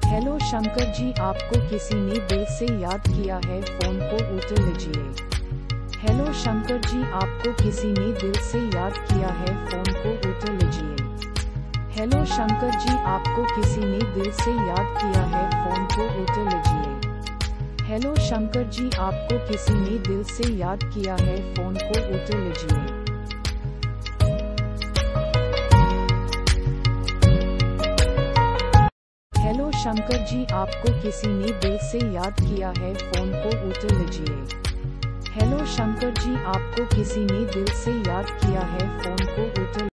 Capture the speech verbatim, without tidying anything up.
Hello Shankar ji, आपको किसी ने दिल से याद किया है, फोन को उठा लीजिए। हेलो शंकर जी, आपको किसी ने दिल से याद किया है, फोन को उठा लीजिए। हेलो शंकर जी, आपको किसी ने दिल से याद किया है, फोन को उठा लीजिए। हेलो शंकर जी, आपको किसी ने दिल से याद किया है, फोन को उठा लीजिए। हेलो शंकर जी, आपको किसी ने दिल से याद किया है, फोन को उठा लीजिए। हेलो शंकर जी, आपको किसी ने दिल से याद किया है, फोन को उठा